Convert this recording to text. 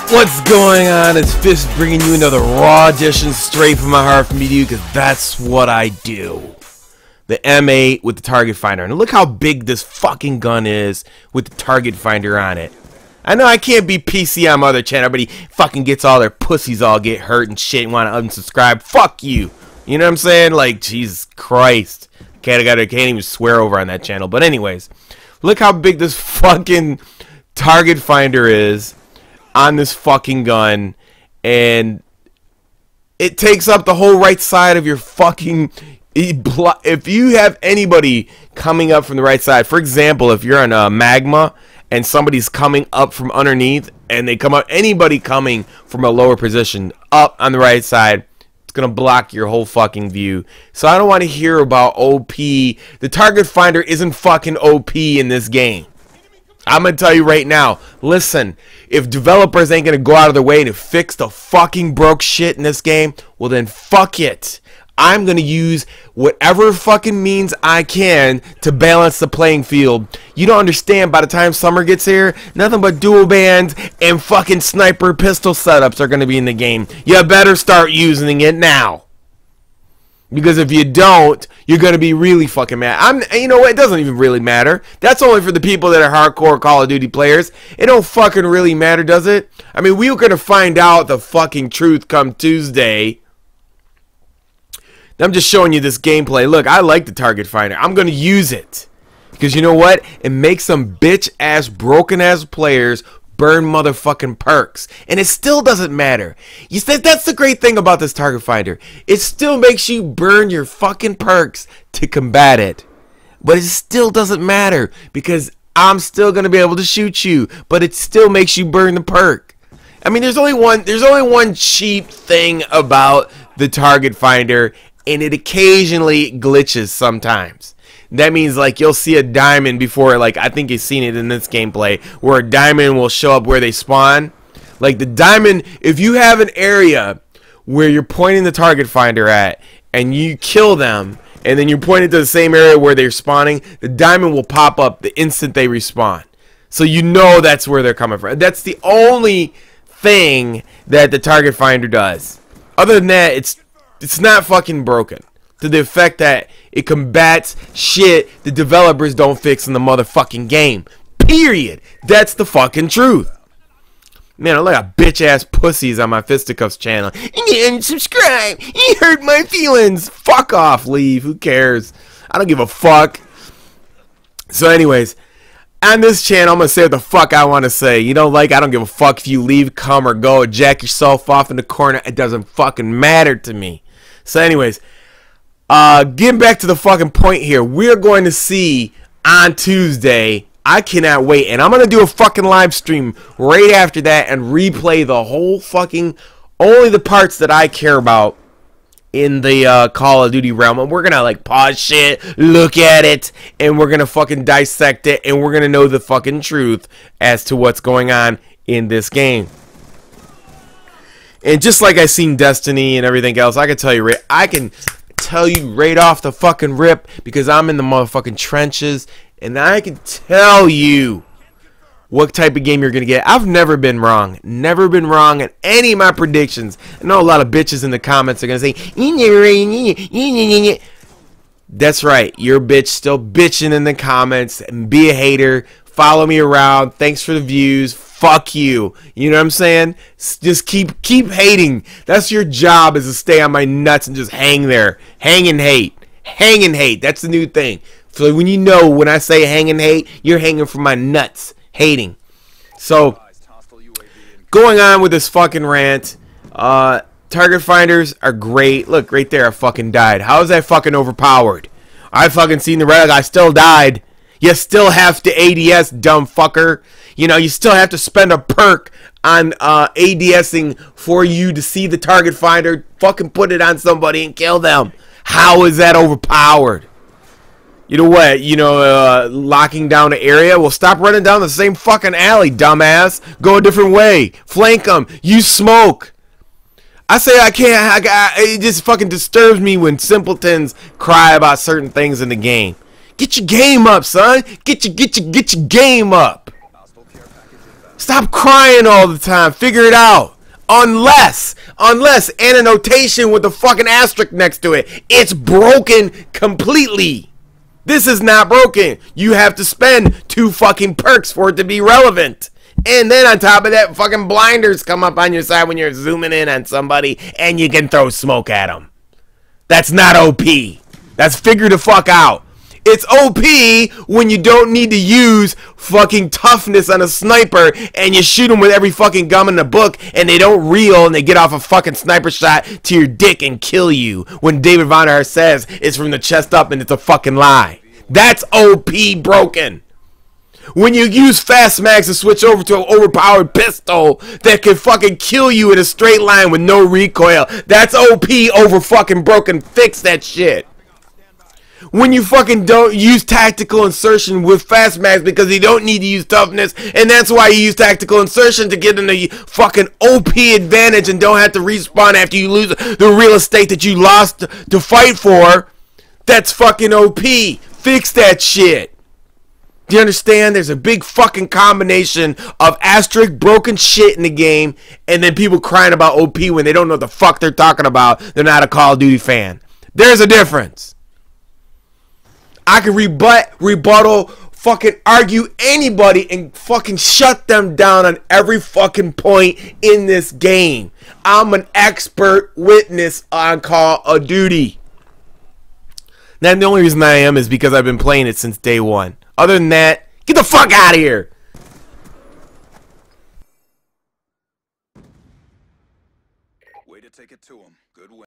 What's going on? It's Fist bringing you another raw edition straight from my heart for me to you, because that's what I do. The M8 with the target finder. And look how big this fucking gun is with the target finder on it. I know I can't be PC on my other channel. Everybody fucking gets all their pussies all get hurt and shit and want to unsubscribe. Fuck you. You know what I'm saying? Like, Jesus Christ. Can't even swear over on that channel. But anyways, look how big this fucking target finder is on this fucking gun, and it takes up the whole right side of your fucking. If you have anybody coming up from the right side, for example, if you're on a magma and somebody's coming up from underneath and they come up, anybody coming from a lower position up on the right side, it's gonna block your whole fucking view. So I don't want to hear about OP. The target finder isn't fucking OP in this game. I'm gonna tell you right now, listen, if developers ain't gonna go out of their way to fix the fucking broke shit in this game, well then fuck it. I'm gonna use whatever fucking means I can to balance the playing field. You don't understand, by the time summer gets here, nothing but dual bands and fucking sniper pistol setups are gonna be in the game. You better start using it now. Because if you don't, you're going to be really fucking mad. You know what? It doesn't even really matter. That's only for the people that are hardcore Call of Duty players. It don't fucking really matter, does it? I mean, we're going to find out the fucking truth come Tuesday. I'm just showing you this gameplay. Look, I like the target finder. I'm going to use it. Because you know what? It makes some bitch-ass, broken-ass players burn motherfucking perks, and it still doesn't matter. You said that's the great thing about this target finder. It still makes you burn your fucking perks to combat it, but it still doesn't matter because I'm still gonna be able to shoot you, but it still makes you burn the perk. I mean, there's only one cheap thing about the target finder, and it occasionally glitches sometimes. That means, like, you'll see a diamond before, like, I think you've seen it in this gameplay, where a diamond will show up where they spawn. Like, the diamond, if you have an area where you're pointing the target finder at, and you kill them, and then you're pointing to the same area where they're spawning, the diamond will pop up the instant they respawn. So you know that's where they're coming from. That's the only thing that the target finder does. Other than that, it's not fucking broken. To the effect that it combats shit the developers don't fix in the motherfucking game. Period. That's the fucking truth. Man, I look at bitch ass pussies on my Fisticuffs channel. And subscribe. You hurt my feelings. Fuck off, leave. Who cares? I don't give a fuck. So anyways, on this channel, I'm going to say what the fuck I want to say. You don't like, I don't give a fuck if you leave, come, or go, or jack yourself off in the corner. It doesn't fucking matter to me. So anyways, getting back to the fucking point here, we're going to see on Tuesday. I cannot wait, and I'm going to do a fucking live stream right after that and replay the whole fucking, only the parts that I care about in the Call of Duty realm. And we're going to, like, pause shit, look at it, and we're going to fucking dissect it, and we're going to know the fucking truth as to what's going on in this game. And just like I seen Destiny and everything else, I can tell you right off the fucking rip, because I'm in the motherfucking trenches, and I can tell you what type of game you're gonna get. I've never been wrong in any of my predictions. I know a lot of bitches in the comments are gonna say, that's right, you're bitch still bitching in the comments, and be a hater, follow me around, thanks for the views, fuck you. You know what I'm saying? Just keep hating. That's your job, is to stay on my nuts and just hang there. Hang and hate. Hang and hate. That's the new thing. So when you know when I say hang and hate, you're hanging from my nuts. Hating. So, going on with this fucking rant. Target finders are great. Look, right there, I fucking died. How is that fucking overpowered? I fucking seen the red. I still died. You still have to ADS, dumb fucker. You know, you still have to spend a perk on ADSing for you to see the target finder. Fucking put it on somebody and kill them. How is that overpowered? You know what? You know, locking down an area? Well, stop running down the same fucking alley, dumbass. Go a different way. Flank them. Use smoke. I say I can't. It just fucking disturbs me when simpletons cry about certain things in the game. Get your game up, son. Get your game up. Stop crying all the time. Figure it out. Unless, and a notation with the fucking asterisk next to it. It's broken completely. This is not broken. You have to spend 2 fucking perks for it to be relevant. And then on top of that, fucking blinders come up on your side when you're zooming in on somebody and you can throw smoke at them. That's not OP. That's figure the fuck out. It's OP when you don't need to use fucking toughness on a sniper and you shoot them with every fucking gun in the book and they don't reel and they get off a fucking sniper shot to your dick and kill you when David Vonner says it's from the chest up and it's a fucking lie. That's OP broken. When you use fast mags to switch over to an overpowered pistol that can fucking kill you in a straight line with no recoil, that's OP over fucking broken. Fix that shit. When you fucking don't use tactical insertion with fast mags because you don't need to use toughness, and that's why you use tactical insertion to get in the fucking OP advantage and don't have to respawn after you lose the real estate that you lost to fight for, that's fucking OP. Fix that shit. Do you understand? There's a big fucking combination of asterisk broken shit in the game and then people crying about OP when they don't know what the fuck they're talking about. They're not a Call of Duty fan. There's a difference. I can rebuttal, fucking argue anybody and fucking shut them down on every fucking point in this game. I'm an expert witness on Call of Duty. Now, the only reason I am is because I've been playing it since day one. Other than that, get the fuck out of here.